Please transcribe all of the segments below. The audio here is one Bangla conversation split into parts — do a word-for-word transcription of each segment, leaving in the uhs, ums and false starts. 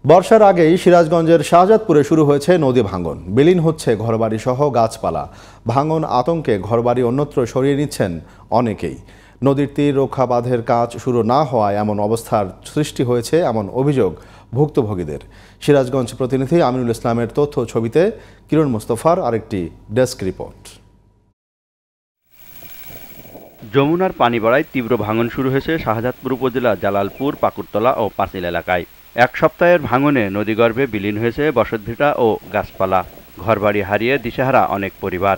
বর্ষার আগেই সিরাজগঞ্জের শাহজাদপুরে শুরু হয়েছে নদী ভাঙন। বিলীন হচ্ছে ঘরবাড়ি সহ গাছপালা। ভাঙন আতঙ্কে ঘরবাড়ি অন্যত্র সরিয়ে নিচ্ছেন অনেকেই। নদীর তীর রক্ষা বাঁধের কাজ শুরু না হওয়ায় এমন অবস্থার সৃষ্টি হয়েছে এমন অভিযোগ ভুক্তভোগীদের। সিরাজগঞ্জ প্রতিনিধি আমিনুল ইসলামের তথ্য ছবিতে কিরণ মুস্তফার আরেকটি ডেস্ক রিপোর্ট। যমুনার পানি বাড়ায় তীব্র ভাঙন শুরু হয়েছে শাহজাদপুর উপজেলা জালালপুর, পাকুড়তলা ও পাঁচিল এলাকায়। এক সপ্তাহের ভাঙনে নদীগর্ভে বিলীন হয়েছে বসতভিটা ও গাছপালা। ঘরবাড়ি হারিয়ে দিশেহারা অনেক পরিবার।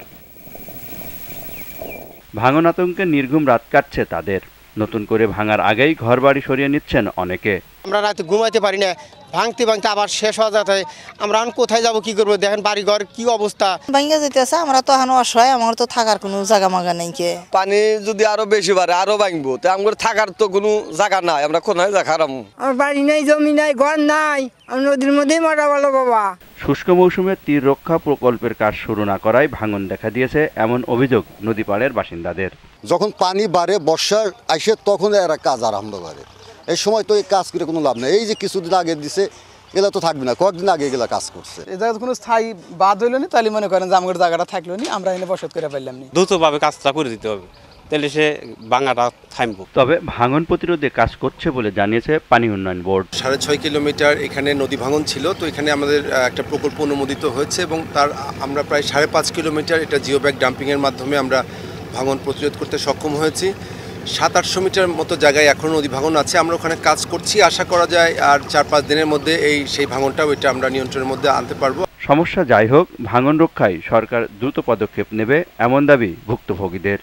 ভাঙন আতঙ্কে নির্ঘুম রাত কাটছে তাদের। নতুন করে ভাঙার আগেই ঘরবাড়ি সরিয়ে নিচ্ছেন অনেকে। আমরা রাতে ঘুমাইতে পারি না, ভাঙতে ভাঙতে আবার শেষ হওয়া যাচ্ছে। আমরা কোথায় যাব, কি করবো? দেখেন বাড়ি ঘর কি অবস্থা, ভাঙা যেতেছে। আমরা তো এখন অসহায়, আমার তো থাকার কোনো জায়গা মাগা নাই। কে পানি যদি আরো বেশি বাড়ে আরো ভাঙবো, তো আমার থাকার তো কোনো জায়গা নাই। আমরা কোথায় যা খারাপ, আমার বাড়ি নাই, জমি নাই, ঘর নাই, আমি নদীর মধ্যেই মারা ভালো বাবা। শুষ্ক মৌসুমে তীর রক্ষা প্রকল্পের কাজ শুরু না করায় ভাঙন দেখা দিয়েছে এমন অভিযোগ নদী পাড়ের বাসিন্দাদের। যখন পানি বাড়ে বর্ষার আসে তখন এরা কাজ আরম্ভ করে। এই সময় তো এই কাজ করে কোনো লাভ নেই। এই যে কিছুদিন আগে দিছে এগুলা তো থাকবে না, কয়েকদিন আগে এগুলা কাজ করছে। এই জায়গায় কোনো স্থায়ী বাদ হইল না, তাহলে মনে করেন যে আমার জায়গাটা থাকলো নি, আমরা এনে বসত করে পারলাম না। দ্রুতভাবে কাজটা করে দিতে হবে, তাহলে সে ভাঙাটা থামবে। তবে ভাঙন প্রতিরোধে কাজ করছে বলে জানিয়েছে পানি উন্নয়ন বোর্ড। সাড়ে ছয় কিলোমিটার এখানে নদী ভাঙন ছিল, তো এখানে আমাদের একটা প্রকল্প অনুমোদিত হয়েছে এবং তার আমরা প্রায় সাড়ে পাঁচ কিলোমিটার এটা জিও ব্যাগ ডাম্পিংয়ের মাধ্যমে আমরা ভাঙন প্রতিরোধ করতে সক্ষম হয়েছি। সাত আটশো মিটার মতো জায়গায় এখনও নদী ভাঙন আছে, আমরা ওখানে কাজ করছি। আশা করা যায় আর চার পাঁচ দিনের মধ্যে এই সেই ভাঙনটাও এটা আমরা নিয়ন্ত্রণের মধ্যে আনতে পারবো। সমস্যা যাই হোক, ভাঙন রক্ষায় সরকার দ্রুত পদক্ষেপ নেবে এমন দাবি ভুক্তভোগীদের।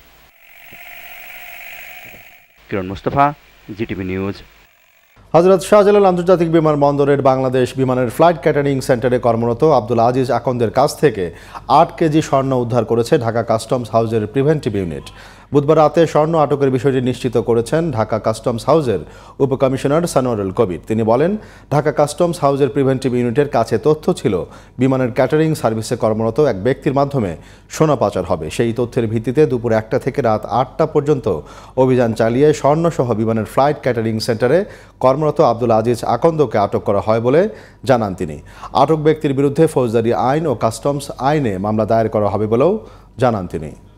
Kiran Mustafa, GTV news. হযরত শাহজালাল আন্তর্জাতিক বিমানবন্দরের বাংলাদেশ বিমানের ফ্লাইট ক্যাটারিং সেন্টারে কর্মরত আব্দুল আজিজ আকন্দের কাছ থেকে আট কেজি স্বর্ণ উদ্ধার করেছে ঢাকা কাস্টমস হাউসের প্রিভেন্টিভ ইউনিট। বুধবার রাতে স্বর্ণ আটকের বিষয়টি নিশ্চিত করেছেন ঢাকা কাস্টমস হাউসের উপকমিশনার সানোয়ারুল কবির। তিনি বলেন, ঢাকা কাস্টমস হাউসের প্রিভেন্টিভ ইউনিটের কাছে তথ্য ছিল বিমানের ক্যাটারিং সার্ভিসে কর্মরত এক ব্যক্তির মাধ্যমে সোনা পাচার হবে। সেই তথ্যের ভিত্তিতে দুপুর একটা থেকে রাত আটটা পর্যন্ত অভিযান চালিয়ে স্বর্ণসহ বিমানের ফ্লাইট ক্যাটারিং সেন্টারে কর্মরত আব্দুল আজিজ আকন্দকে আটক করা হয় বলে জানান তিনি। আটক ব্যক্তির বিরুদ্ধে ফৌজদারি আইন ও কাস্টমস আইনে মামলা দায়ের করা হবে বলেও জানান তিনি।